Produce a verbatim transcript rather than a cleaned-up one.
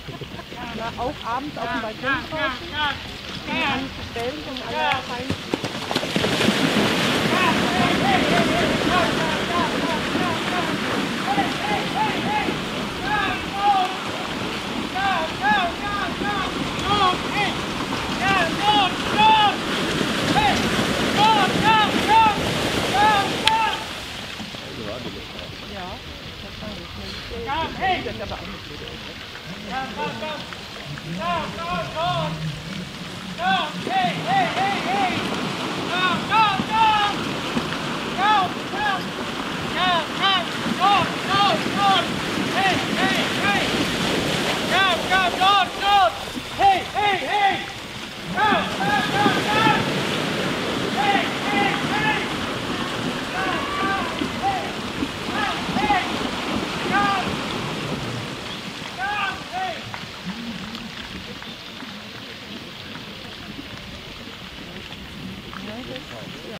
Na, auch abends auf dem Balkon draußen, die anzustellen und alle rein. Ja, wahrscheinlich. Das ist aber auch nicht so. Hey, hey, hey, hey! Go, go, go! Go, go! Go, go, go, go, go! Hey, hey, hey! Go, go, go, go! Hey, hey, hey! Go, go, go, go! Hey, hey, hey! Go, go, hey! Go, hey! Go! Go, hey! Ja, das, ja.